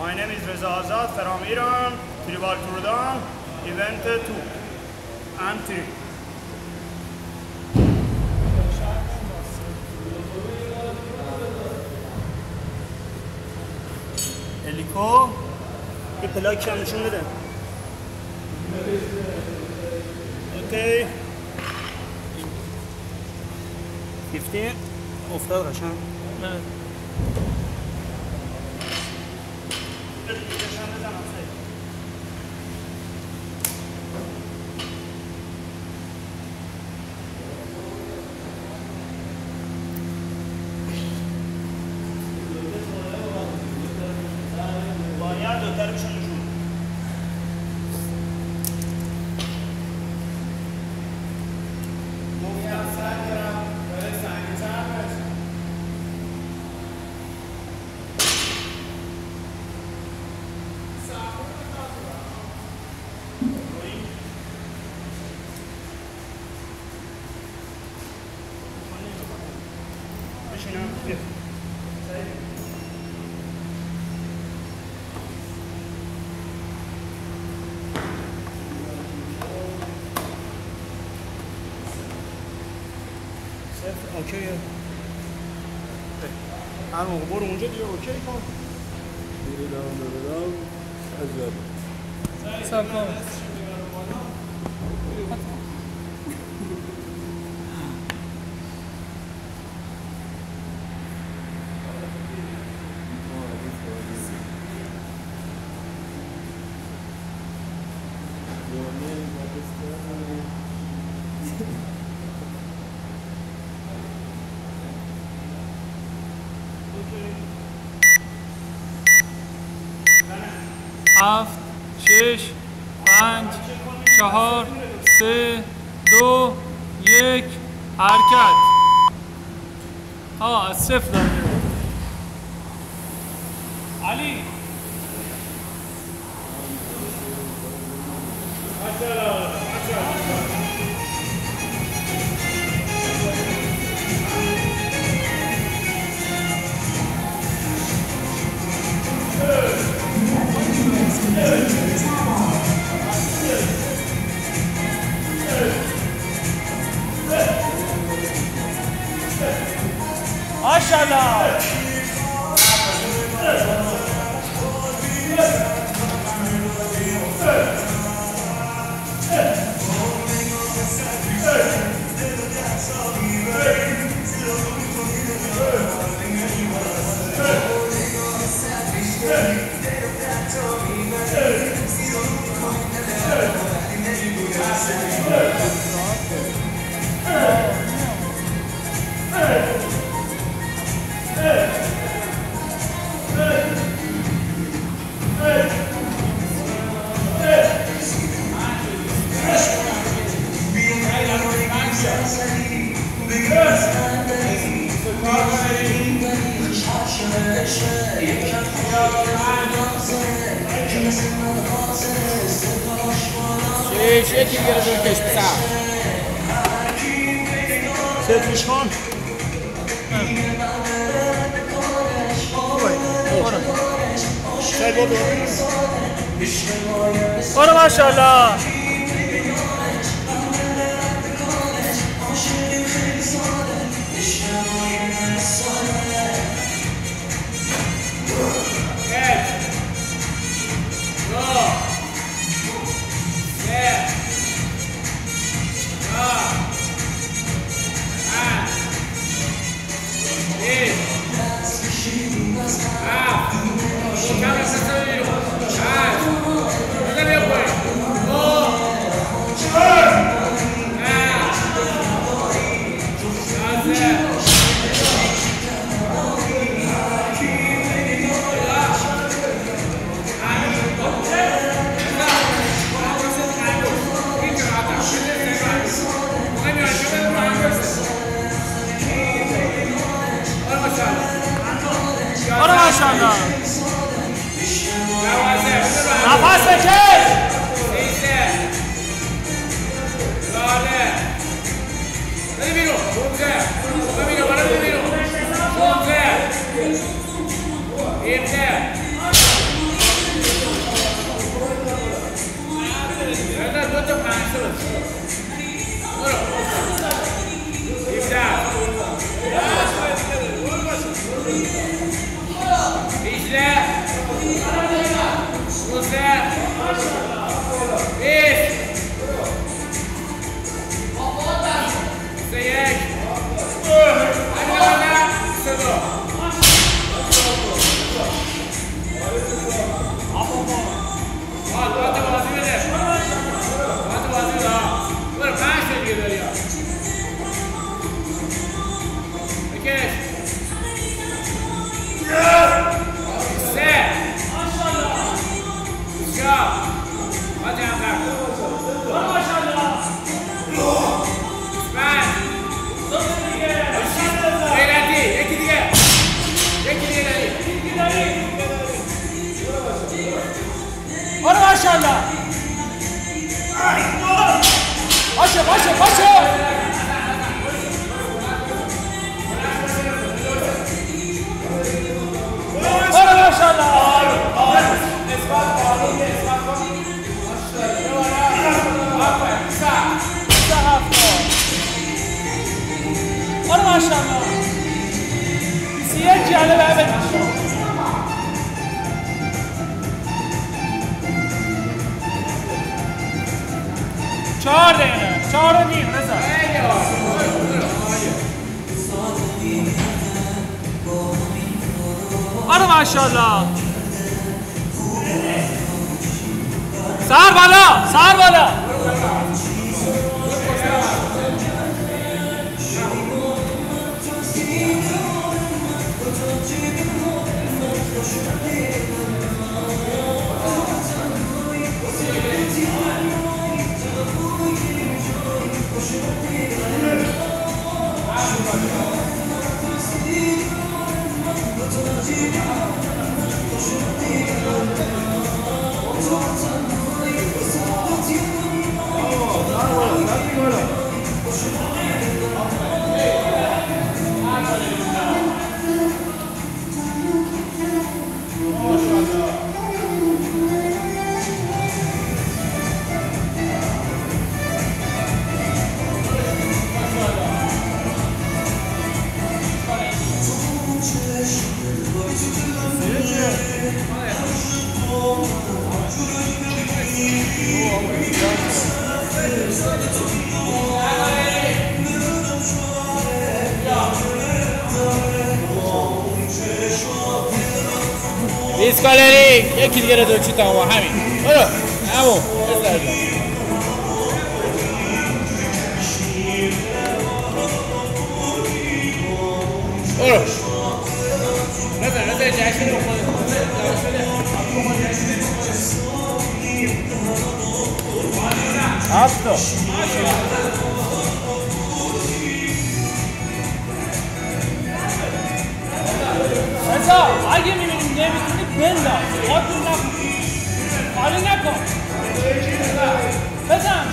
My name is Reza Azad from Iran, Tribal Tourdan, event 2 and 3. الیکو یه پلاک هم نشون بده. اوکی 15 افتاد قشنگ. نه اوکی هر موقع برو اونجا دیگه اوکی کن برو از سب کن هفت، شش، پنج، چهار، سه، دو، یک، حرکت. از صفر داره علی. ماشاءالله. یکی دیگه رو کش بسم سلفیش خان برو ماشاءالله. نفس بکش. بده بیرون. بده بیرون. بده بیرون. 15 17 برو ماشاءالله باشه باشه باشه برو ماشاءالله برو ماشاءالله 21 جعله به عبد 4 دقیقه 4 و نیم رضا آره ماشاءالله سر بالا سر بالا اسکالری یکی دیگه رو دوچی تا ما همین برو همون برو نظر جشن رو خود هفتا رضا اگه میبینیم نمیتونی بنداز خودتون نکن خالی نکن بزن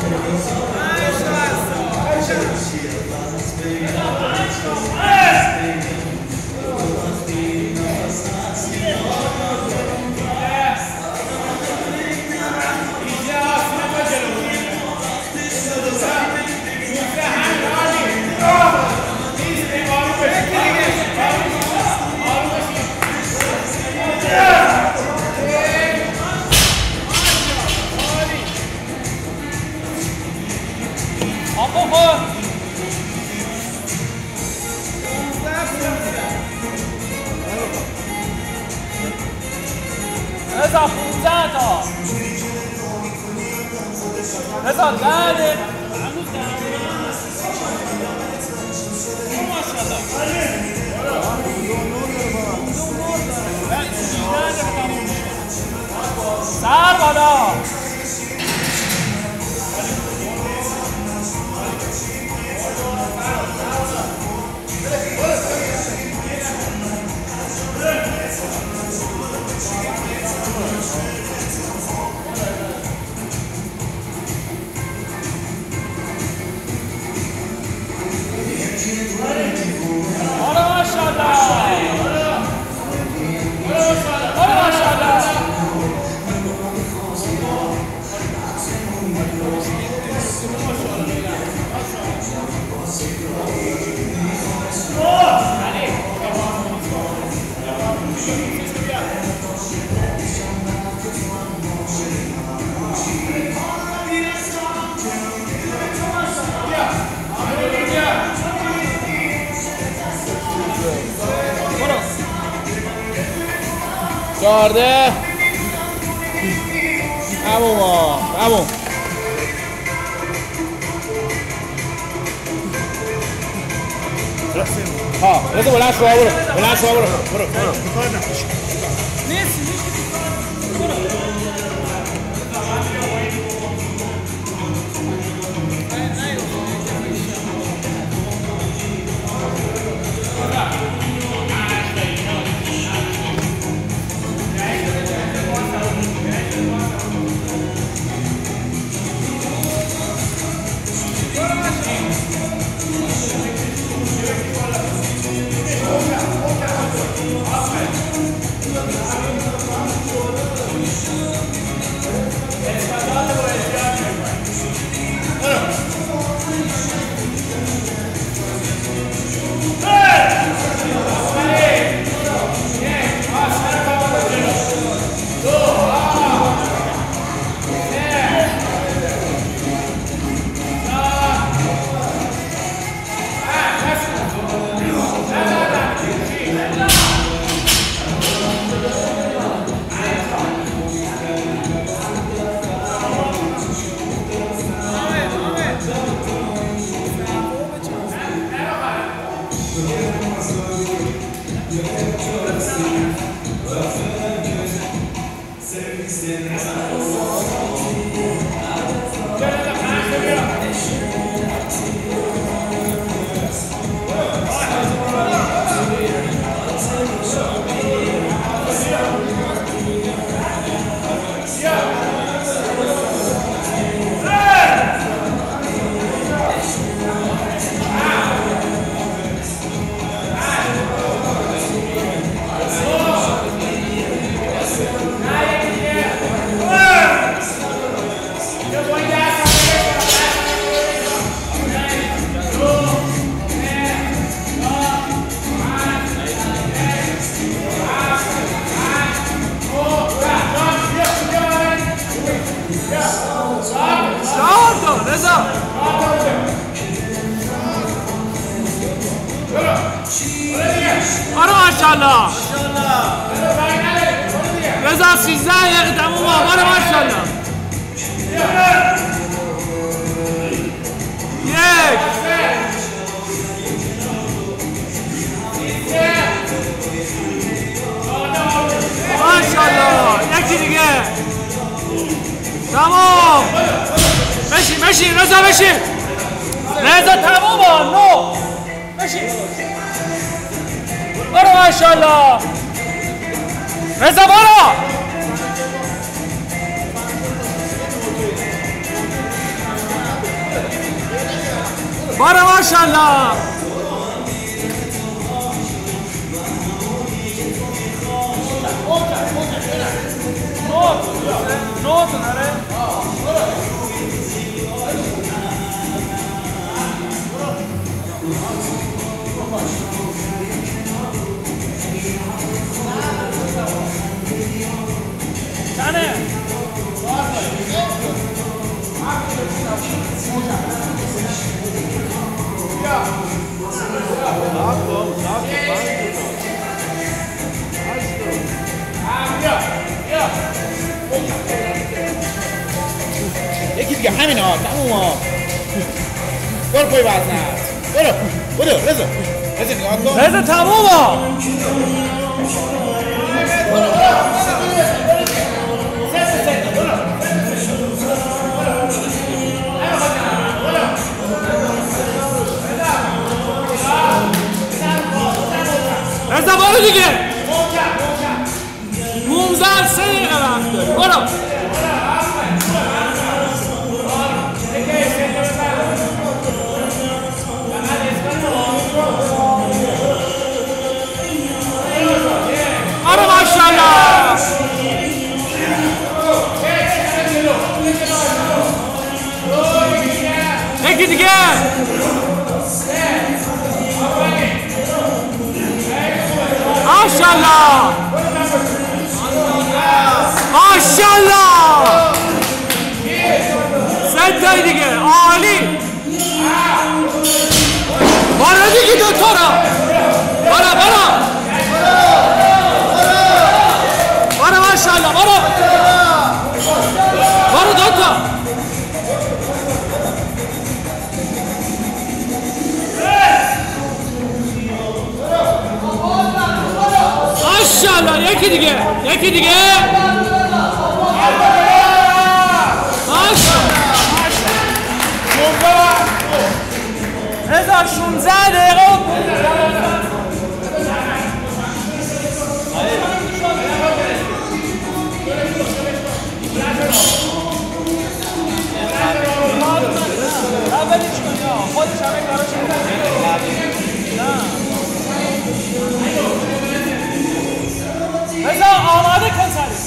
رضا 15 تا رضا دهنه سر بالا چارده همون ها رضا بلند شو برو ماشاءالله رضا 13 دقیقه تموم آقا ماشاءالله یک ماشاءالله یکی دیگه تمام بشین رضا بشین رضا تموم نو بشین برو ماشاءالله رضا برو ماشاءالله. نوت نره. تنه. یکی دیگه همین ها تموم ها. برو پای وزنت. برو رضا نگاه کن. رضا تموم ها. رضا برو دیگه. 15 3 دقیقه وقت داری. برو. آره ماشاءالله. یکی دیگه. ماشاءالله. ماشاءالله. سه تای دیگه عالی. برو دیگه دوتا رو. برو ماشاءالله. برو دوتا. ماشاءالله. یکی دیگه. رضا 16 دقیقه. اولش کن یا خودش همه کاراشو رضا آماده کن سریع.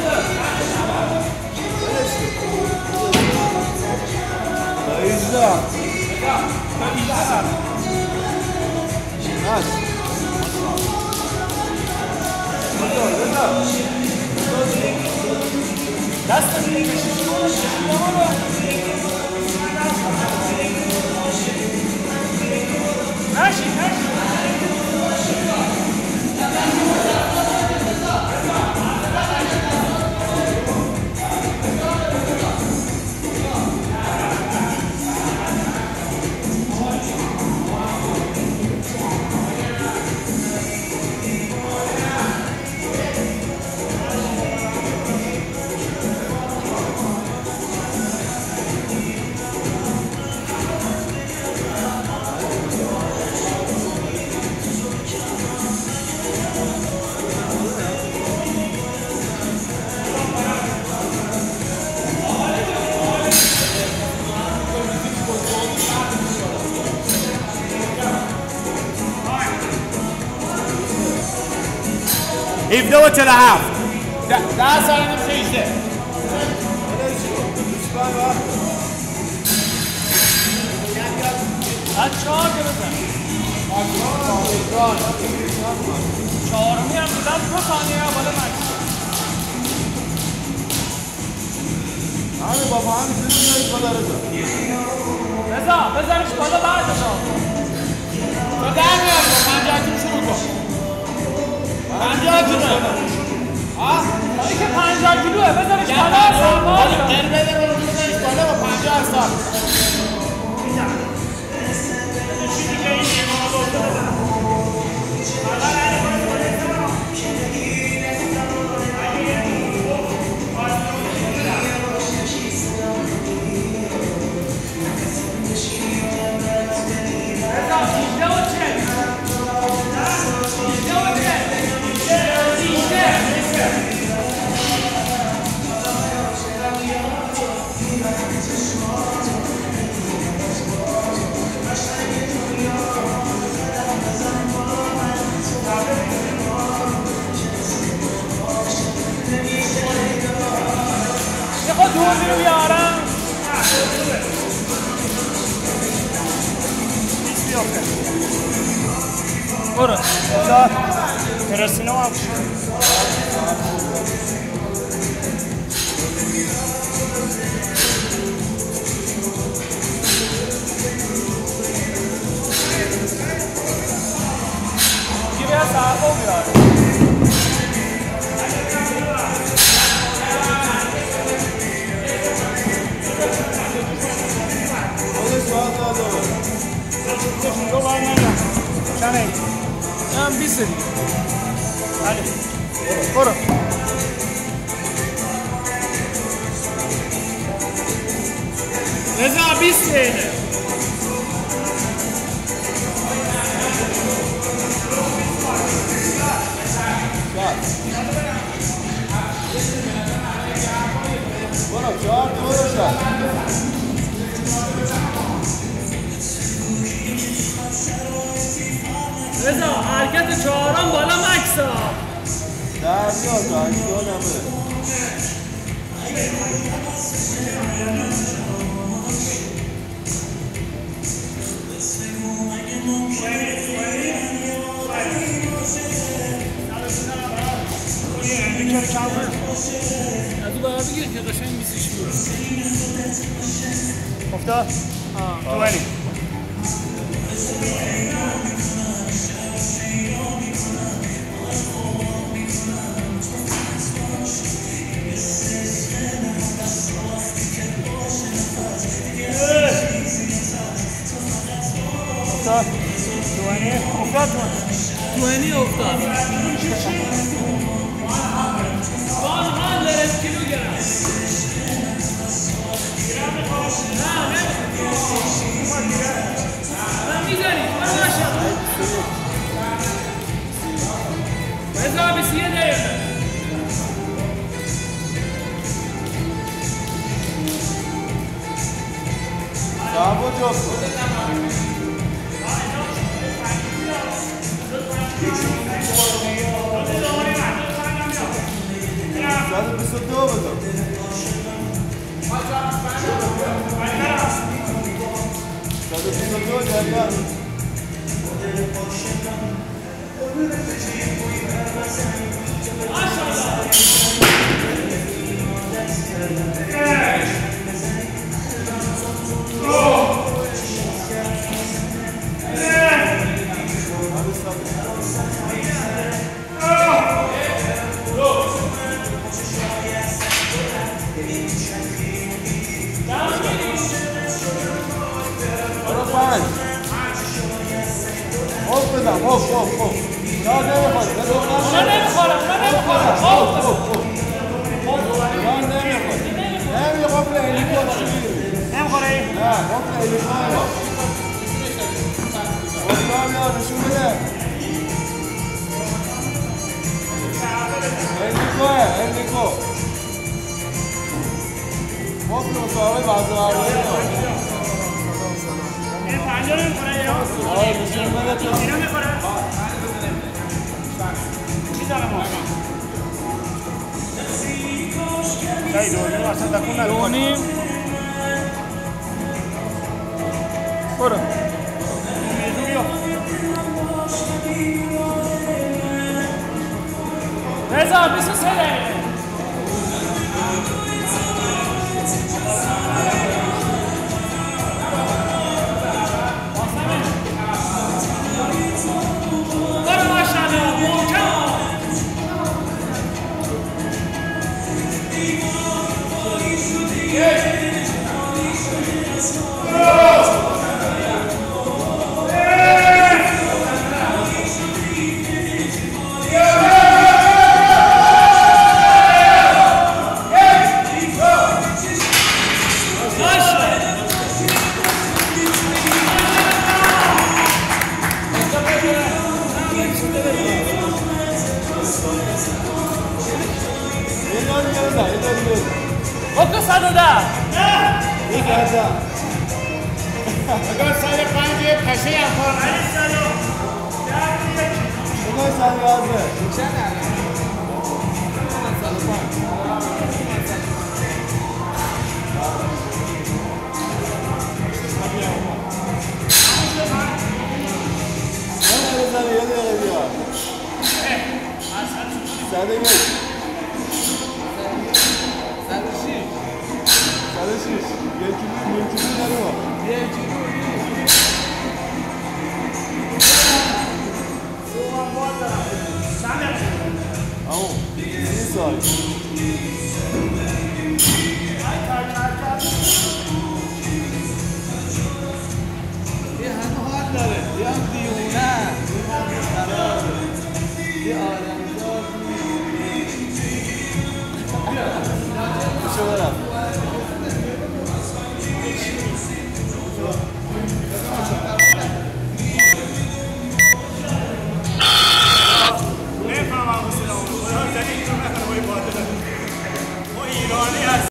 دست Even to the half. That's on the face. چهار که بزن. چهارمی هم بودم 2 ثانیه بالا مکس. همین بابا همین بزنش بالا رضا بزنش بالا بعدش ها. تو در میاد با 50 کیلو شروع کن. 50 کیلو. این که 50 کیلوه بزنش بالا سرمال. قربه رو بزنش بالا با 50 سال. بازی رو بیارم. برو. ترسینو هم دیگه بیا سرقا بیاره. دو بار نمیدم چنه هم 20 دیگه. بله برو. رضا 20 دقیقه. برو 4 رضا حرکت چهارم بالا مکسا. در بیاد تا 80 نمه از او باید بگیر که قشنگ 20 بیاره. افتاد؟ آه. 20 افتاد 20 افتاد 20 افتاد. باز هم لرز کیلوگرم. نه میزنی برو باشه. رضا 21 دقیقه. صاحبو جفت 122 بزن 122 جریان برو. رضا 23 دقیقه. برو ماشاءالله محکم. Oku 110. یک هزار اگر 105 پشه هم کار اگر 111 105 ما ایرانی